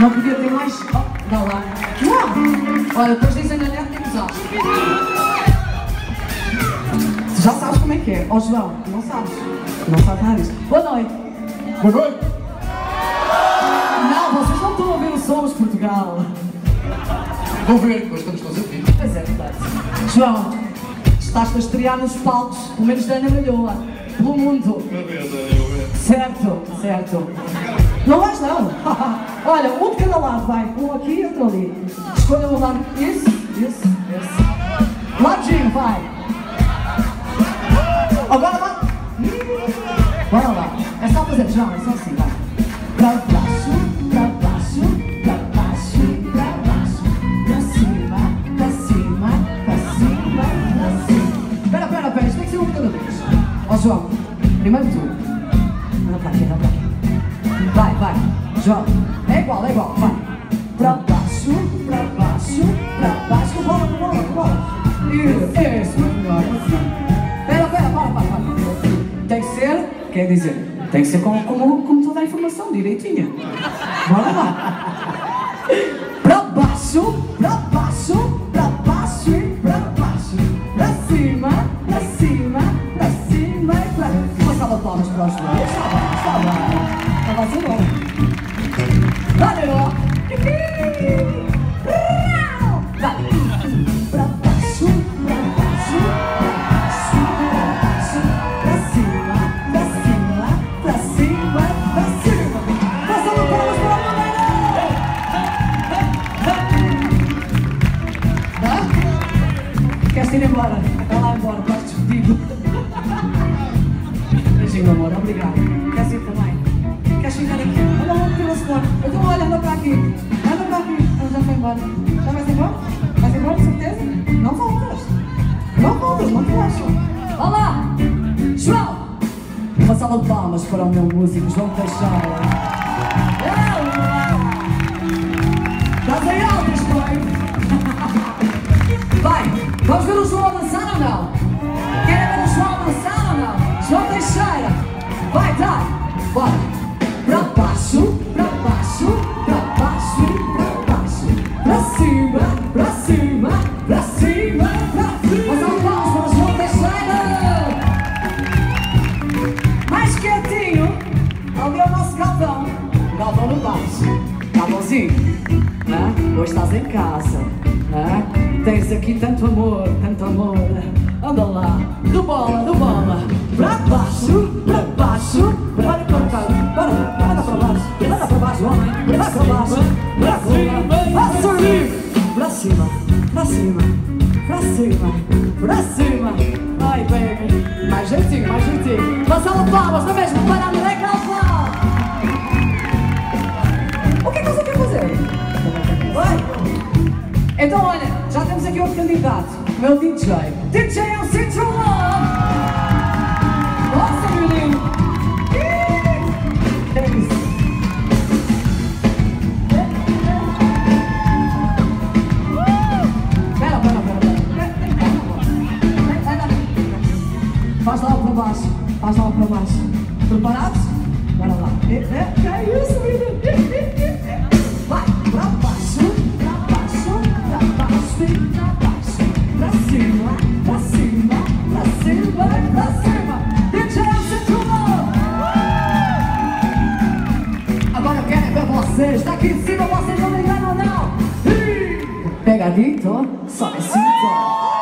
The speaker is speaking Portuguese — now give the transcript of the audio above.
Não podia ter mais... Oh, dá lá. Não! Olha, depois dizem na net que usaste. Tu já sabes como é que é. Ó João, não sabes. Não sabes nada disso. Boa noite. Boa noite. Não, vocês não estão a ver o Somos Portugal. Vou ver, depois estamos todos aqui. Pois é, verdade. João, estás a estrear nos palcos, pelo menos da Ana Malhoa, pelo mundo. Meu Deus, eu ver. Certo, certo. Não vais não. Olha, um de cada lado, vai. Um aqui e outro ali. Escolha o lado. Isso. Ladinho, vai. Agora vai. Bora lá. É só fazer, João, é só assim, vai. Pra baixo, pra baixo, pra baixo, pra baixo. Pra cima, pra cima, pra cima, pra cima. Pera, isto tem que ser um de cada vez. Ó João, primeiro tu. Anda pra aqui. Vai, João. É igual, vai. Pra baixo, pra baixo, pra baixo. Com bola. Isso, melhor. Pera, para. Tem que ser, quer dizer, tem que ser como toda a informação, direitinha. Bora lá. Pra baixo, pra baixo, pra baixo e pra baixo. Pra cima, pra cima, pra cima e pra... Uma salva de palmas para os dois. Está bem. Vai ser bom. Valeu! Vai! Pra baixo, pra baixo, pra baixo, pra cima, pra cima, pra cima, pra cima. Passando palmas para o Maneiro! Queres ir embora? Vai lá embora, estás despedido. Beijinho, amor, obrigado. Queres ir também? Queres ficar aqui? Olha lá, tira a senhora. Então olha, anda para aqui. Ela já foi embora. Já vais embora? Vais embora, de certeza? Não voltas, não te acham. Olha lá! João! Uma salva de palmas para o meu músico, João Teixeira. Estás aí altas, pai? Vai, vamos ver o João dançar ou não? Querem ver o João dançar ou não? João Teixeira! Vai, bora! Pra baixo, pra baixo, pra baixo e pra baixo. Pra cima, pra cima, pra cima, pra cima. Mas não vamos para o João Teixeira. Mais quietinho. Ali é o nosso Galvão. Galvão no baixo. Galvãozinho. Hoje estás em casa. Tens aqui tanto amor, tanto amor. Anda lá. Do bola. Pra baixo, pra baixo. Bora para baixo, homem. Vai para baixo, pra cima, pra subir. Pra cima, pra cima, pra cima, pra cima. Ai, baby. Mais jeitinho. Passava palmas, não mesmo? Para a mulher Galvão. O que é que você quer fazer? Vai. Então, olha, já temos aqui outro candidato. Meu DJ. DJ é o Central Love. Nossa, menino. É isso. Faz lá para baixo. Preparados? Bora lá. É isso, menino. Vai, pra baixo, pra baixo, pra baixo e pra baixo. Pra cima, pra cima, pra cima, pra cima. DJ Central Love. Agora eu quero ver vocês. Daqui em cima vocês não me enganam, não. Pegadito, só assim, só.